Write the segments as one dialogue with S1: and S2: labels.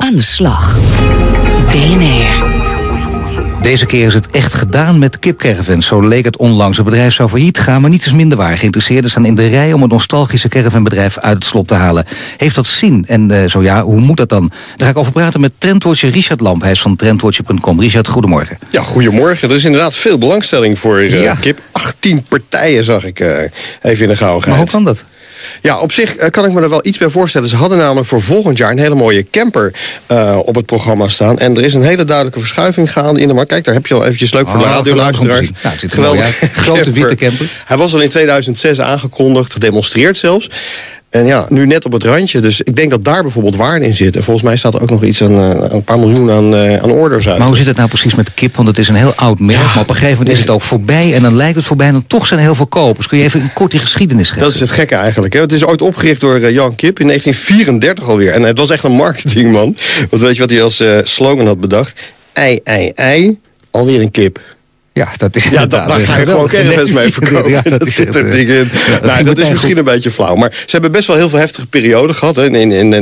S1: Aan de slag. BNR.
S2: Deze keer is het echt gedaan met kipcaravans. Zo leek het onlangs. Het bedrijf zou failliet gaan, maar niets is minder waar. Geïnteresseerden staan in de rij om het nostalgische caravanbedrijf uit het slop te halen. Heeft dat zin? En zo ja, hoe moet dat dan? Daar ga ik over praten met trendwatcher Richard Lamp. Hij is van trendwatcher.com. Richard, goedemorgen.
S3: Ja, goedemorgen. Er is inderdaad veel belangstelling voor kip. 18 partijen zag ik even in de gauwigheid.
S2: Maar hoe kan dat?
S3: Ja, op zich kan ik me er wel iets bij voorstellen. Ze hadden namelijk voor volgend jaar een hele mooie camper op het programma staan. En er is een hele duidelijke verschuiving gaande in de markt. Kijk, daar heb je al eventjes leuk voor de radioluisteraars.
S2: Nou, het ziet er mooi uit. Grote witte camper.
S3: Hij was al in 2006 aangekondigd, gedemonstreerd zelfs. En ja, nu net op het randje. Dus ik denk dat daar bijvoorbeeld waarde in zit. En volgens mij staat er ook nog iets aan een paar miljoen aan orders uit.
S2: Maar hoe zit het nou precies met de kip? Want het is een heel oud merk. Maar op een gegeven moment is het ook voorbij. En dan lijkt het voorbij. En dan toch zijn er heel veel kopers. Kun je even kort die geschiedenis geven?
S3: Dat is het gekke eigenlijk. Hè? Het is ooit opgericht door Jan Kip in 1934 alweer. En het was echt een marketingman. Want weet je wat hij als slogan had bedacht? Ei, alweer een kip.
S2: Ja, dat is
S3: daar ga je gewoon caravans mee verkopen.
S2: Ja,
S3: dat zit er dik in. Dat is misschien een beetje flauw. Maar ze hebben best wel heel veel heftige perioden gehad. Hè. In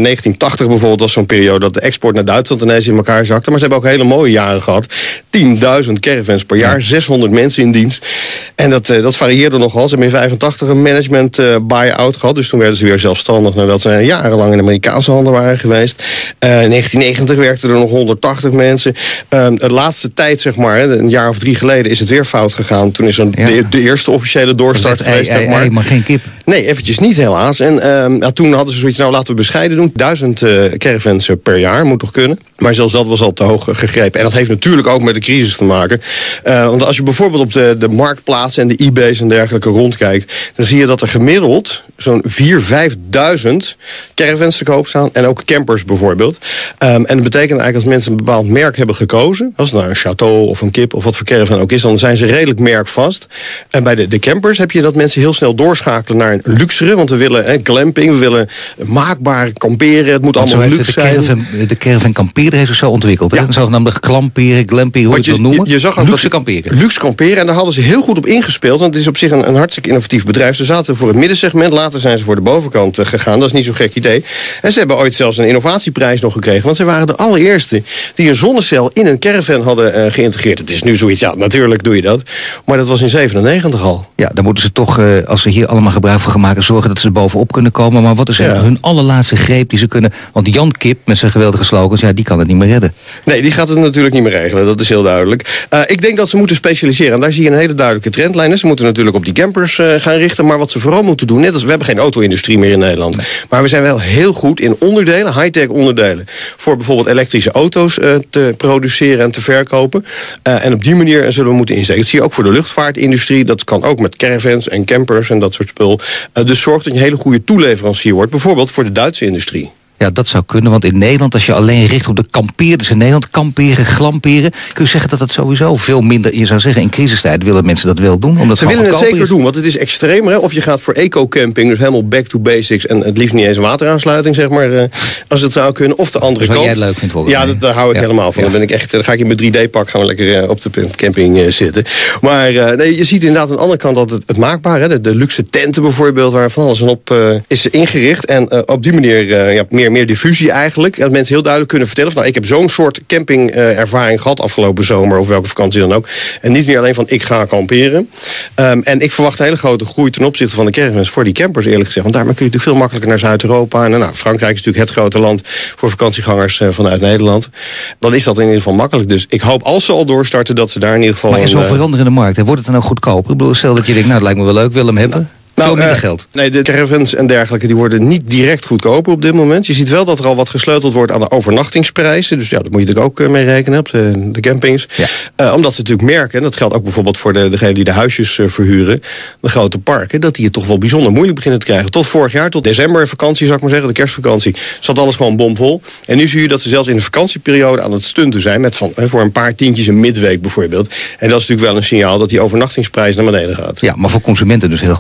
S3: 1980 bijvoorbeeld was zo'n periode dat de export naar Duitsland ineens in elkaar zakte. Maar ze hebben ook hele mooie jaren gehad. 10.000 caravans per jaar, 600 mensen in dienst. En dat varieerde nogal. Ze hebben in 85 een management buy-out gehad. Dus toen werden ze weer zelfstandig nadat ze jarenlang in Amerikaanse handen waren geweest. In 1990 werkten er nog 180 mensen. De laatste tijd, zeg maar, een jaar of 3 geleden, is het weer fout gegaan. Toen is er de eerste officiële doorstart geweest.
S2: Maar geen kip.
S3: Nee, eventjes niet helaas. En toen hadden ze zoiets, nou laten we bescheiden doen. 1000 caravans per jaar, moet toch kunnen. Maar zelfs dat was al te hoog gegrepen. En dat heeft natuurlijk ook met de crisis te maken. Want als je bijvoorbeeld op de marktplaatsen en de eBay's en dergelijke rondkijkt, dan zie je dat er gemiddeld zo'n 4.000-5.000 caravans te koop staan. En ook campers bijvoorbeeld. En dat betekent eigenlijk als mensen een bepaald merk hebben gekozen, als het nou een Chateau of een Kip of wat voor caravan ook is, dan zijn ze redelijk merkvast. En bij de campers heb je dat mensen heel snel doorschakelen naar een luxere. Want we willen glamping, we willen maakbaar kamperen. Het moet allemaal luxe zijn.
S2: De caravan kampeerder heeft zich zo ontwikkeld. Ja. Zogenaamde glamperen, glamping, hoe je het wil noemen.
S3: Je zag ook
S2: luxe kamperen.
S3: Luxe kamperen. En daar hadden ze heel goed op ingespeeld. Want het is op zich een hartstikke innovatief bedrijf. Ze zaten voor het middensegment. Later zijn ze voor de bovenkant gegaan. Dat is niet zo'n gek idee. En ze hebben ooit zelfs een innovatieprijs nog gekregen. Want ze waren de allereerste die een zonnecel in een caravan hadden geïntegreerd. Het is nu zoiets, ja, natuurlijk doe je dat. Maar dat was in 97 al.
S2: Ja, dan moeten ze toch, als ze hier allemaal gebruik van gaan maken, zorgen dat ze er bovenop kunnen komen. Maar wat is hun allerlaatste greep die ze kunnen? Want Jan Kip met zijn geweldige slogans, ja, die kan het niet meer redden.
S3: Nee, die gaat het natuurlijk niet meer regelen. Dat is heel duidelijk. Ik denk dat ze moeten specialiseren. En daar zie je een hele duidelijke trendlijn. Ze moeten natuurlijk op die campers gaan richten. Maar wat ze vooral moeten doen, net als we hebben geen auto-industrie meer in Nederland. Nee. Maar we zijn wel heel goed in onderdelen, high-tech onderdelen, voor bijvoorbeeld elektrische auto's te produceren en te verkopen. En op die manier zullen we moeten insteken. Dat zie je ook voor de luchtvaartindustrie. Dat kan ook met caravans en campers en dat soort spul. Dus zorg dat je een hele goede toeleverancier wordt. Bijvoorbeeld voor de Duitse industrie.
S2: Ja, dat zou kunnen, want in Nederland, als je alleen richt op de kampeerders in Nederland, kamperen, glamperen, kun je zeggen dat dat sowieso veel minder, je zou zeggen, in crisistijd willen mensen dat wel doen. Omdat
S3: ze willen het zeker doen, want het is extremer. Hè? Of je gaat voor eco-camping, dus helemaal back to basics en het liefst niet eens een wateraansluiting, zeg maar, als het zou kunnen. Of de andere kant.
S2: Wat jij leuk vindt volgens mij.
S3: Ja, daar hou ik helemaal van. Ja. Dan ga ik in mijn 3D-pak gaan we lekker op de camping zitten. Maar je ziet inderdaad aan de andere kant dat het maakbaar, hè? De luxe tenten bijvoorbeeld, waar van alles op is ingericht. En op die manier meer diffusie eigenlijk. En dat mensen heel duidelijk kunnen vertellen van, nou, ik heb zo'n soort campingervaring gehad afgelopen zomer of welke vakantie dan ook. En niet meer alleen van ik ga kamperen. En ik verwacht een hele grote groei ten opzichte van de caravans voor die campers eerlijk gezegd. Want daarmee kun je natuurlijk veel makkelijker naar Zuid-Europa. En nou, Frankrijk is natuurlijk het grote land voor vakantiegangers vanuit Nederland. Dan is dat in ieder geval makkelijk. Dus ik hoop als ze al doorstarten dat ze daar in ieder geval...
S2: Maar is wel veranderende markt. Wordt het dan ook goedkoper? Ik bedoel, stel dat je denkt, nou, het lijkt me wel leuk, wil hem hebben. Veel minder geld.
S3: Nee, de caravans en dergelijke die worden niet direct goedkoper op dit moment. Je ziet wel dat er al wat gesleuteld wordt aan de overnachtingsprijzen. Dus ja, dat moet je natuurlijk ook mee rekenen op de campings. Ja. Omdat ze natuurlijk merken, en dat geldt ook bijvoorbeeld voor degenen die de huisjes verhuren, de grote parken, dat die het toch wel bijzonder moeilijk beginnen te krijgen. Tot vorig jaar, tot decembervakantie zou ik maar zeggen, de kerstvakantie, zat alles gewoon bomvol. En nu zie je dat ze zelfs in de vakantieperiode aan het stunten zijn met voor een paar tientjes een midweek bijvoorbeeld. En dat is natuurlijk wel een signaal dat die overnachtingsprijs naar beneden gaat.
S2: Ja, maar voor consumenten dus heel goed nieuws toch?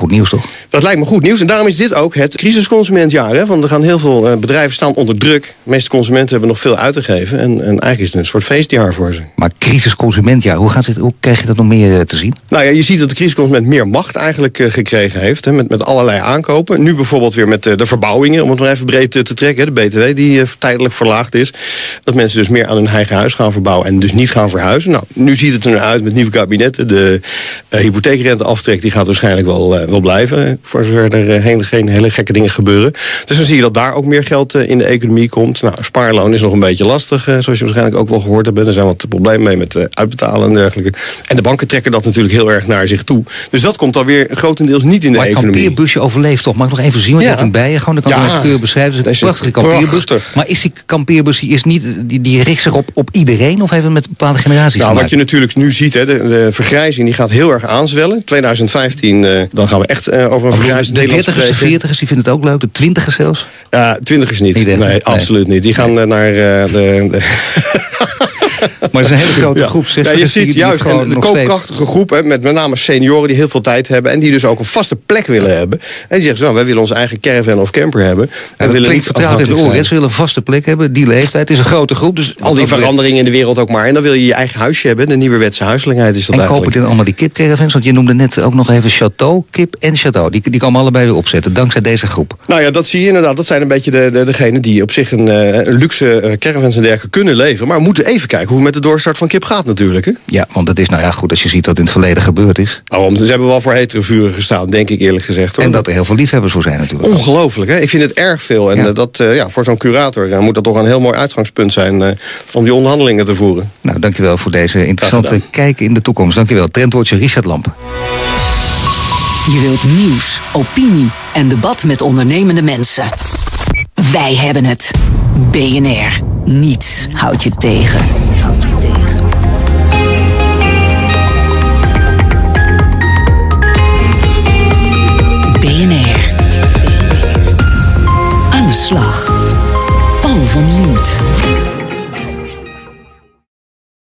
S3: Dat lijkt me goed nieuws. En daarom is dit ook het crisisconsumentjaar. Hè? Want er gaan heel veel bedrijven staan onder druk. De meeste consumenten hebben nog veel uit te geven. En eigenlijk is het een soort feestjaar voor ze.
S2: Maar crisisconsumentjaar, hoe krijg je dat nog meer te zien?
S3: Nou ja, je ziet dat de crisisconsument meer macht eigenlijk gekregen heeft. Hè? Met allerlei aankopen. Nu bijvoorbeeld weer met de verbouwingen, om het maar even breed te trekken. De BTW die tijdelijk verlaagd is. Dat mensen dus meer aan hun eigen huis gaan verbouwen en dus niet gaan verhuizen. Nou, nu ziet het er uit met nieuwe kabinetten. De hypotheekrenteaftrek die gaat waarschijnlijk wel blijven. Voor zover er geen hele gekke dingen gebeuren. Dus dan zie je dat daar ook meer geld in de economie komt. Nou, spaarloon is nog een beetje lastig, zoals je waarschijnlijk ook wel gehoord hebt. Er zijn wat problemen mee met uitbetalen en dergelijke. En de banken trekken dat natuurlijk heel erg naar zich toe. Dus dat komt dan weer grotendeels niet in de economie.
S2: Maar het kampeerbusje overleeft toch? Mag ik nog even zien? Want je hebt hem bij je. Gewoon, dan kan je eens beschrijven. Het is een prachtige kampeerbus. Prachtig. Maar is die kampeerbus die richt zich op iedereen? Of heeft het met bepaalde generaties
S3: te maken? Wat je natuurlijk nu ziet, hè, de vergrijzing die gaat heel erg aanzwellen. 2015, dan gaan we echt over een vergrijzing.
S2: De 30ers, de 40ers, die vinden het ook leuk. De 20ers zelfs?
S3: Ja, 20ers niet. Nee, absoluut niet. Die gaan naar de...
S2: Maar het is een hele grote groep.
S3: Je ziet juist de koopkrachtige groep, hè, met name senioren die heel veel tijd hebben en die dus ook een vaste plek willen hebben. En die zeggen zo, wij willen onze eigen caravan of camper hebben.
S2: En we willen vertrouwd in de oren. Ze willen een vaste plek hebben, die leeftijd. Het is een grote groep. Dus
S3: al die veranderingen in de wereld ook maar. En dan wil je je eigen huisje hebben. De nieuwerwetse huiselijkheid is dat
S2: en
S3: eigenlijk.
S2: En kopen dan allemaal die kipcaravans? Want je noemde net ook nog even Chateau, Kip en Chateau. Die komen allebei weer opzetten, dankzij deze groep.
S3: Nou ja, dat zie je inderdaad. Dat zijn een beetje degenen die op zich een luxe caravans en dergelijke kunnen leveren. Maar we moeten even kijken hoe het met de doorstart van kip gaat natuurlijk. Hè?
S2: Ja, want dat is nou ja goed als je ziet dat in het verleden gebeurd is.
S3: Ze hebben wel voor hetere vuren gestaan, denk ik eerlijk gezegd. Hoor.
S2: En dat er heel veel liefhebbers voor zijn natuurlijk.
S3: Ongelooflijk, hè? Ik vind het erg veel. En voor zo'n curator moet dat toch een heel mooi uitgangspunt zijn om die onderhandelingen te voeren.
S2: Nou, dankjewel voor deze interessante kijk in de toekomst. Dankjewel. Trendwatcher Richard Lamp.
S1: Je wilt nieuws, opinie en debat met ondernemende mensen. Wij hebben het. BNR. Niets houdt je tegen.